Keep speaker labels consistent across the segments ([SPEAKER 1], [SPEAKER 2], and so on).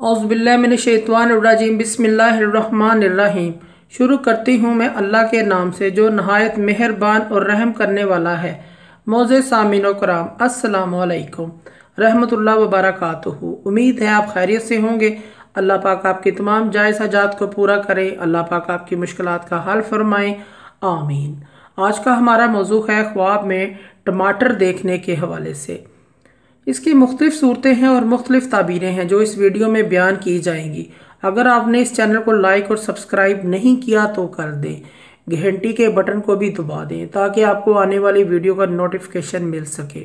[SPEAKER 1] औज़ुबिल्लाहिमिनश्शैतानिर्रजीम बिस्मिल्लाहिर्रहमानिर्रहीम। शुरू करती हूँ मैं अल्लाह के नाम से जो नहायत मेहरबान और रहम करने वाला है। मौज़े सामीन कराम, अस्सलामु अलैकुम रहमतुल्लाहि व बरकातुहू। उम्मीद है आप खैरियत से होंगे। अल्लाह पाक आपकी तमाम जायज़ हाजात को पूरा करे। अल्लाह पाक आपकी मुश्किलात का हल फरमाए, आमीन। आज का हमारा मौजू है ख्वाब में टमाटर देखने के हवाले से। इसकी मुख्तलिफ सूरतें हैं और मुख्तलिफ ताबीरें हैं जो इस वीडियो में बयान की जाएंगी। अगर आपने इस चैनल को लाइक और सब्सक्राइब नहीं किया तो कर दें, घंटी के बटन को भी दबा दें ताकि आपको आने वाली वीडियो का नोटिफिकेशन मिल सके।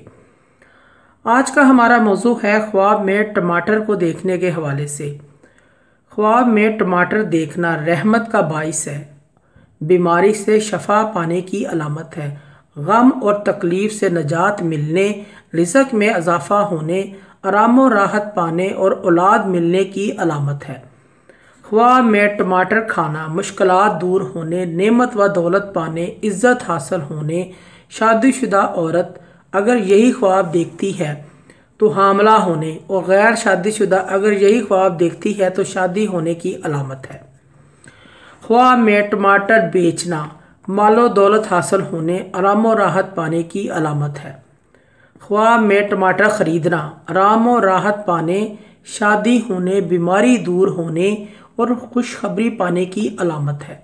[SPEAKER 1] आज का हमारा मौजू है ख्वाब में टमाटर को देखने के हवाले से। ख्वाब में टमाटर देखना रहमत का बाइस है, बीमारी से शफा पाने की अलामत है, गम और तकलीफ से नजात मिलने, रिज़्क़ में इजाफा होने, आराम और राहत पाने और औलाद मिलने की अलामत है। ख्वाब में टमाटर खाना मुश्किलात दूर होने, नेमत व दौलत पाने, इज़्ज़त हासिल होने। शादीशुदा औरत अगर यही ख्वाब देखती है तो हामला होने, और गैर शादीशुदा अगर यही ख्वाब देखती है तो शादी होने की अलामत है। ख्वाब में टमाटर बेचना मालो दौलत हासिल होने, आराम और राहत पाने की अलामत है। ख्वाब में टमाटर ख़रीदना आराम और राहत पाने, शादी होने, बीमारी दूर होने और खुशखबरी पाने की अलामत है।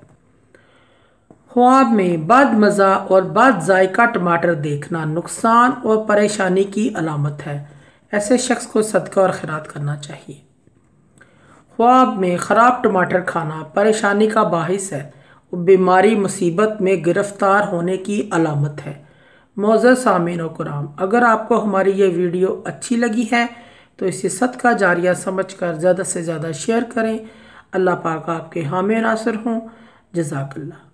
[SPEAKER 1] ख्वाब में बद मज़ा और बद जायका टमाटर देखना नुकसान और परेशानी की अलामत है। ऐसे शख्स को सदका और खैरात करना चाहिए। ख्वाब में ख़राब टमाटर खाना परेशानी का बाहिस है, बीमारी मुसीबत में गिरफ्तार होने की अलामत है। मौज़ूद सामीन व कराम, अगर आपको हमारी ये वीडियो अच्छी लगी है तो इसे सदका जारिया समझकर ज़्यादा से ज़्यादा शेयर करें। अल्लाह पाक आपके हामी नासिर हों। जज़ाकल्लाह।